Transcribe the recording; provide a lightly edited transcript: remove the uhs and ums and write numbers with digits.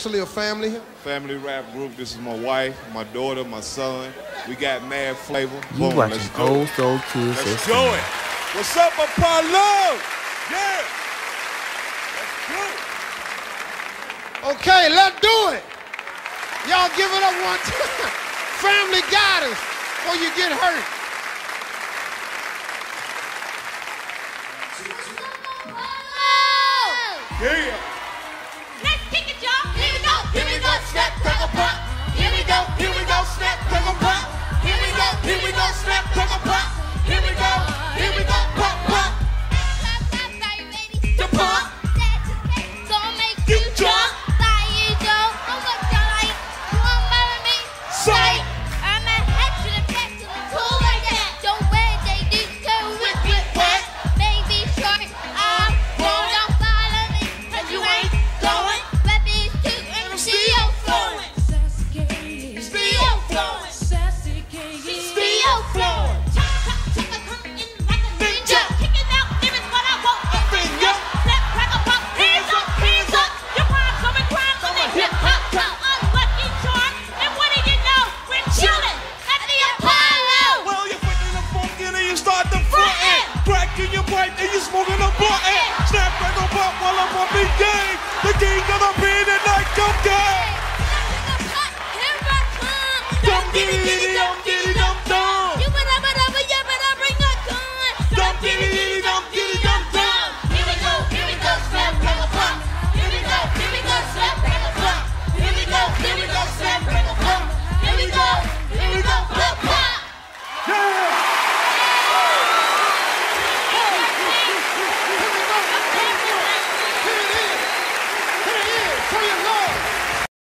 Actually a family here? Family rap group. This is my wife, my daughter, my son. We got mad flavor. You Boom, watching let's do Old it. Soul Kids. Let's do it. What's up, Apollo? Yeah. Let's do it. Okay, let's do it. Y'all give it up one time. Family guidance before you get hurt. Yeah.